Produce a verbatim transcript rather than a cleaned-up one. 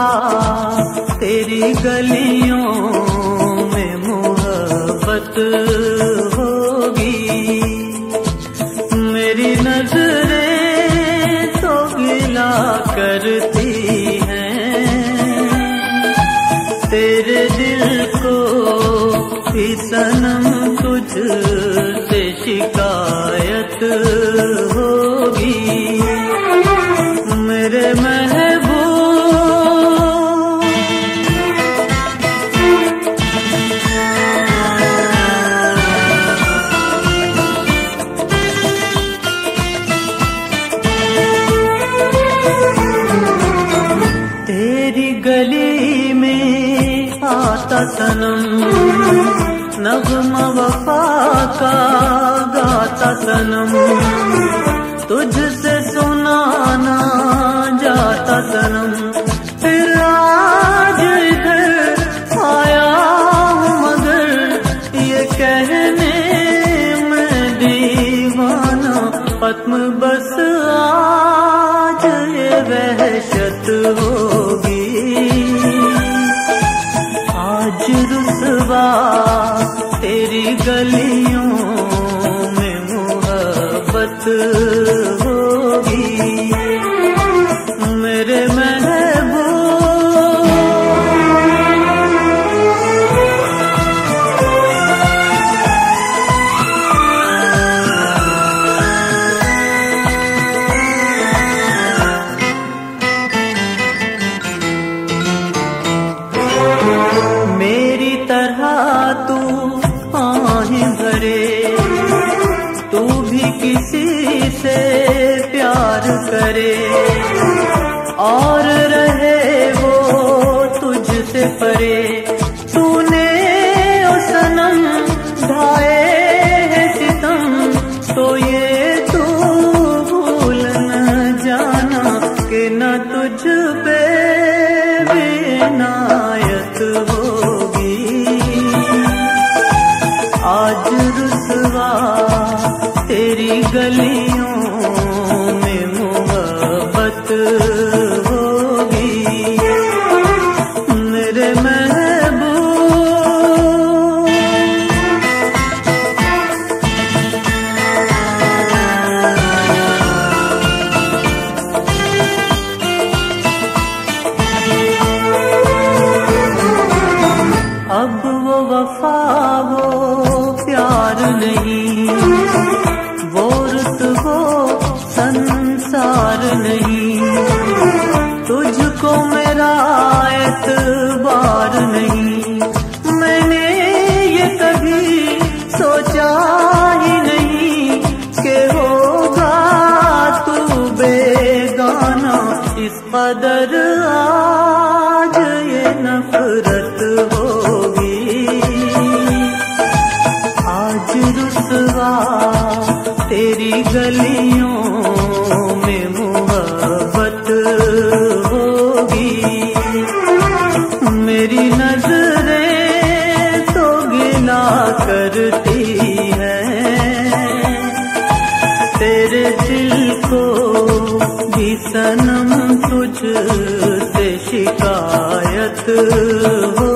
सुबह तेरी गलियों में मोहब्बत होगी। मेरी नजरें तो गिला करती हैं, तेरे दिल को भी सनम तुझसे शिकायत होगी। मेरे महबूब तेरी गली में आता सनम, नग़्मा वफा का गाता सनम, तुझसे सुनाना जाता सनम। फिर आज इधर आया हूँ मगर ये कहने में दीवाना, पद्म बस आज ये वहशत होगी। आज रुसवा तेरी गलियों में मोहब्बत होगी। मेरे महबूब मेरी तरह तू आहें भरे, तू भी किसी से प्यार करे और रहे वो तुझसे परे। तूने ओ सनम ढाए है सितम, तो ये तू भूल न जाना कि न तुझ पे इनायत होगी। आज रुसवा तेरी गलियों में मोहब्बत होगी। मेरे महबूब अब वो वफा वो प्यार नहीं, वो रुत वो संसार नहीं। तुझको मेरा एतबार नहीं, मैंने ये कभी सोचा ही नहीं कि होगा तू बेगाना। इस कदर आज ये नफरत होगी। आज रुसवा तेरी गलियों में मोहब्बत होगी। मेरी नजरें तो गिला करती हैं, तेरे दिल को भी सनम तुझसे शिकायत हो।